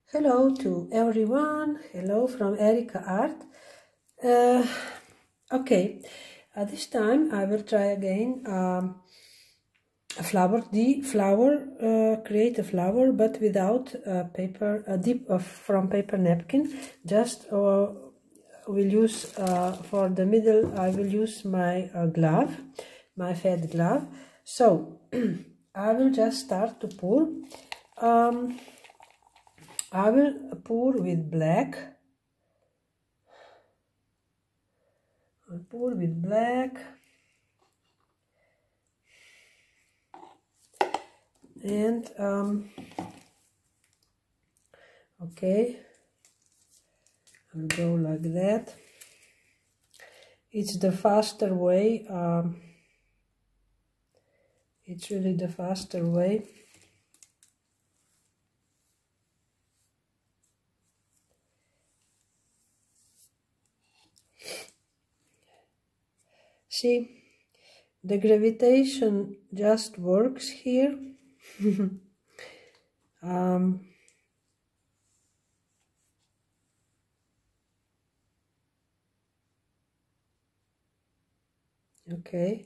Hello to everyone. Hello from Erika Art. Uh, okay, this time I will try again a flower. Create a flower, but without paper, from paper napkin. Just will use for the middle. I will use my glove, my fat glove. So I will just start to pour. I will pour with black. I'll pour with black. And okay, I'll go like that. It's the faster way. It's really the faster way. See, the gravitation just works here. Okay.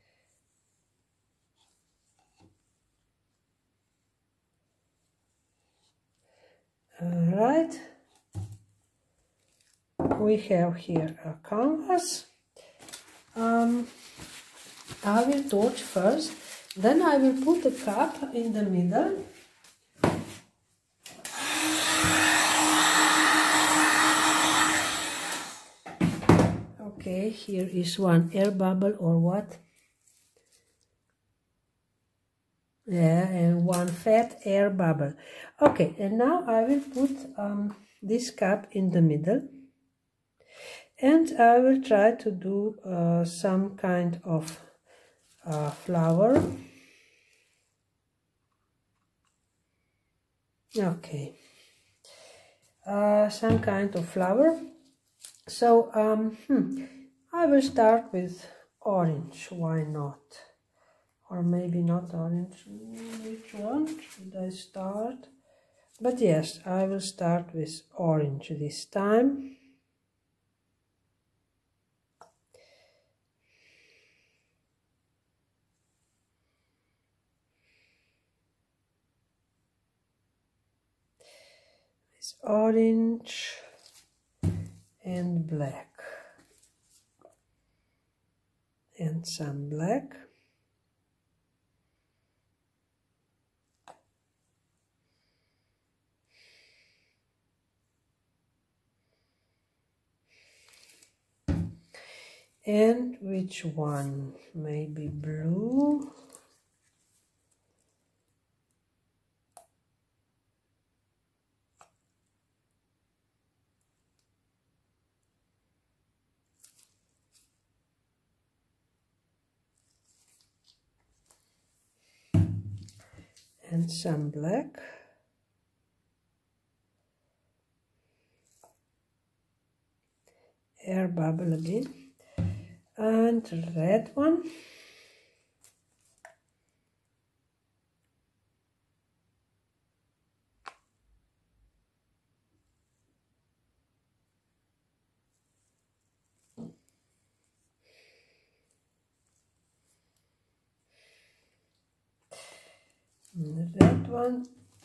All right. We have here a canvas. I will torch first, then I will put a cup in the middle. Okay, here is one air bubble or what? Yeah, and one fat air bubble. Okay, and now I will put this cup in the middle. And I will try to do some kind of flower. Okay. Some kind of flower. So I will start with orange. Why not? Or maybe not orange. Which one should I start? But yes, I will start with orange this time. With orange and black. And some black. And which one? Maybe blue. And some black. Air bubble again. And red one. And red one.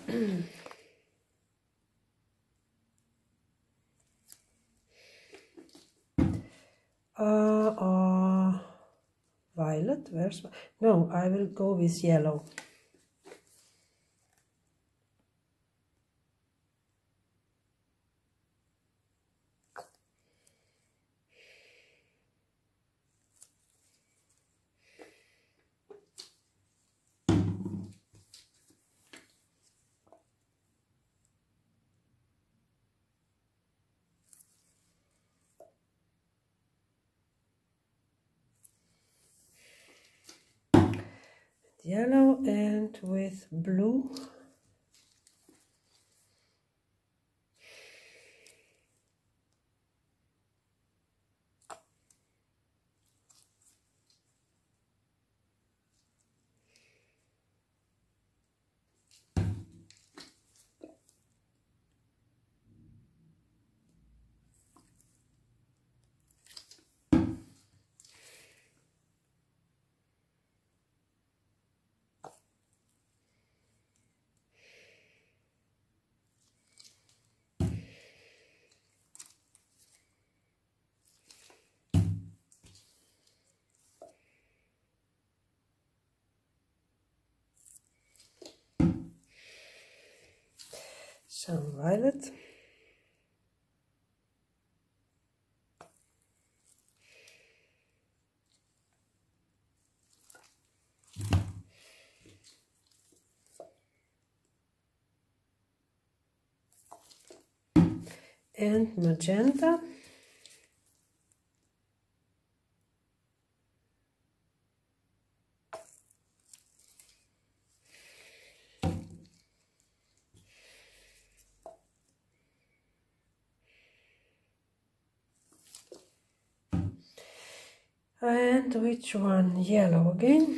Violet, where's... No, I will go with yellow. Yellow and with blue. some violet. And magenta. And which one? Yellow again.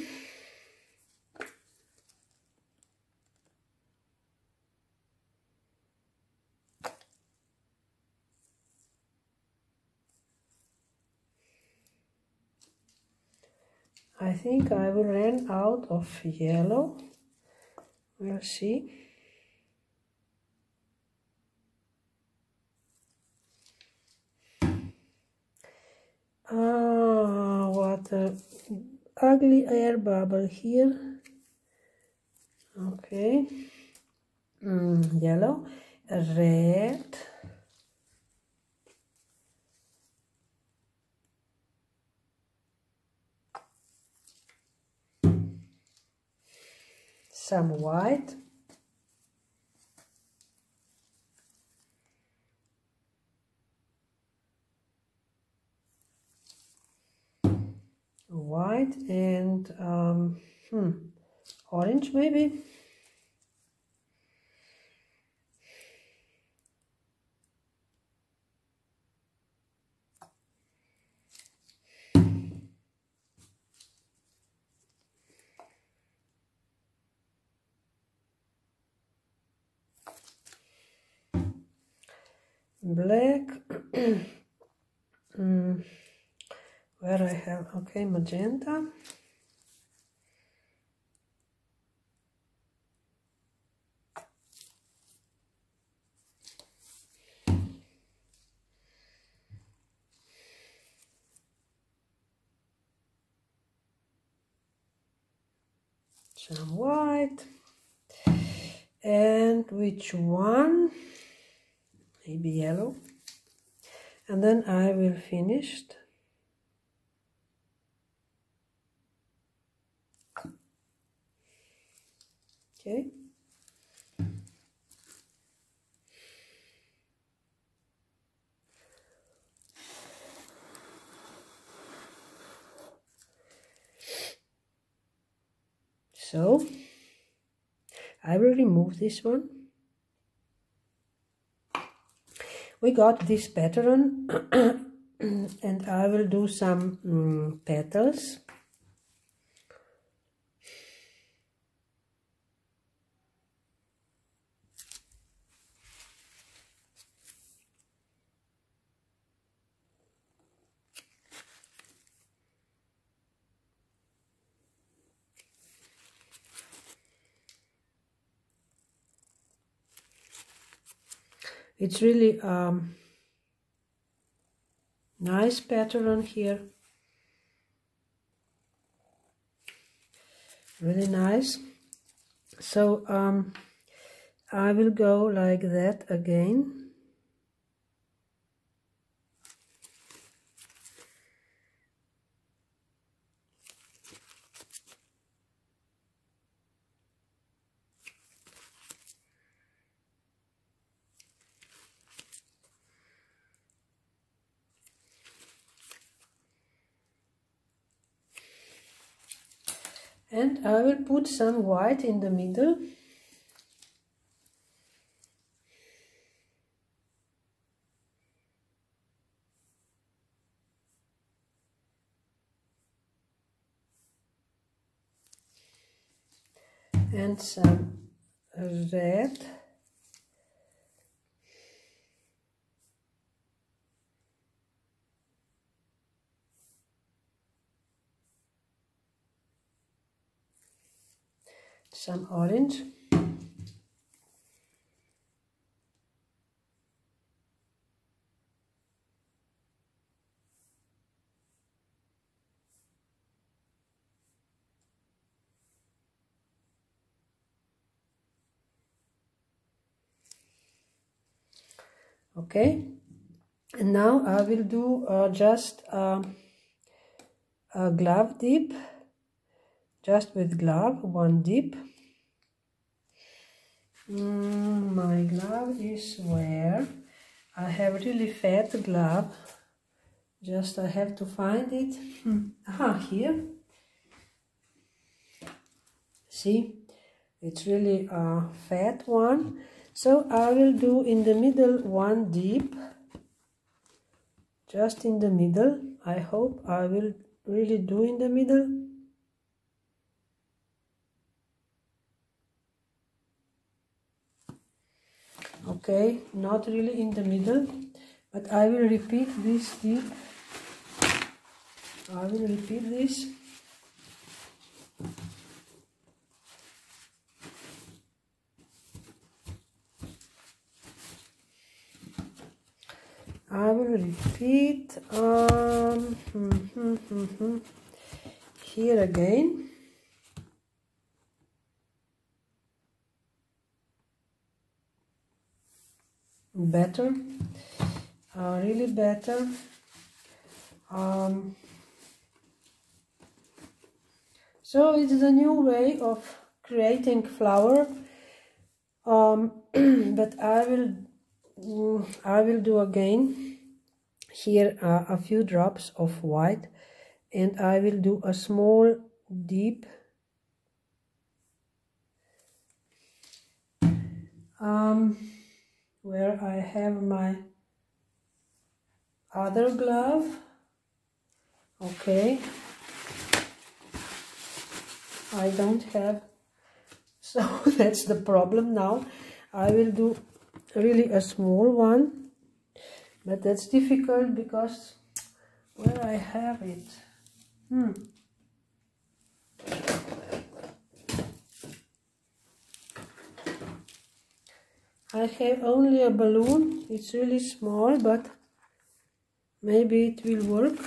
I think I will run out of yellow. We'll see. Ah, what a ugly air bubble here. Okay. Yellow, red. Some white. White and orange maybe. Black. Where I have, okay, magenta. Some white. And which one? Maybe yellow. And then I will finish. Okay. So I will remove this one. We got this pattern and I will do some petals. It's really nice pattern here. Really nice. So I will go like that again. And I will put some white in the middle. And some red. Some orange. Okay, and now I will do just a glove dip, just with glove, one dip. My glove is where? I have really fat glove, just I have to find it. Here. See, it's really a fat one. So I will do in the middle one dip, just in the middle. I hope I will really do in the middle. Okay, not really in the middle, but I will repeat this dip. I will repeat this. I will repeat here again. Better, really better. So it's a new way of creating flower, but I will do again here a few drops of white, and I will do a small dip where I have my other glove. Okay, I don't have, so that's the problem now. I will do really a small one, but that's difficult because where I have it. I have only a balloon. It's really small, but maybe it will work.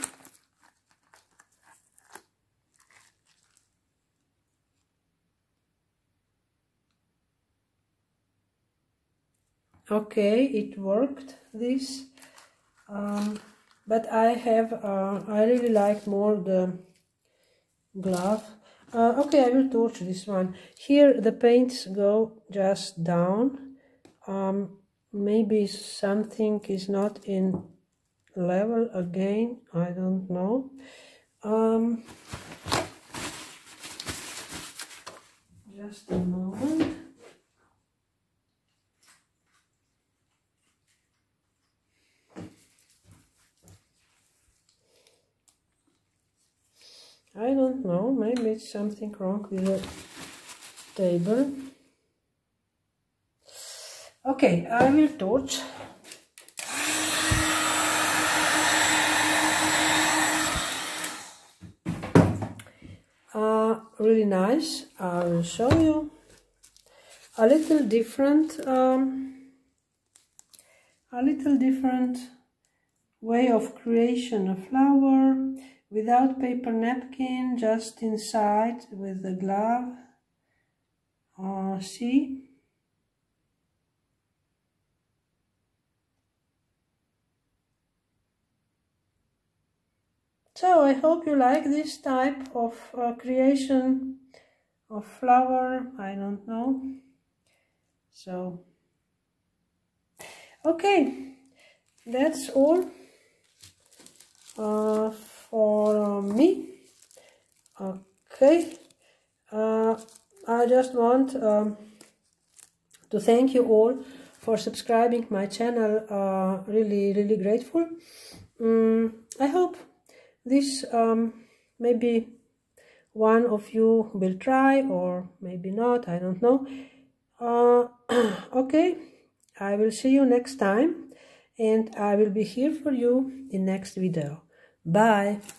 Okay, it worked, this. But I really like more the glove. Okay, I will torch this one. Here the paints go just down. Maybe something is not in level again, I don't know. Just a moment. I don't know, maybe it's something wrong with the table. Okay, I will torch. Really nice. I will show you a little different way of creation a flower without paper napkin, just inside with the glove. See? So I hope you like this type of creation of flower. I don't know. So, okay, that's all for me. Okay, I just want to thank you all for subscribing my channel. Really grateful. I hope this maybe one of you will try, or maybe not, I don't know. Okay, I will see you next time, and I will be here for you in next video. Bye.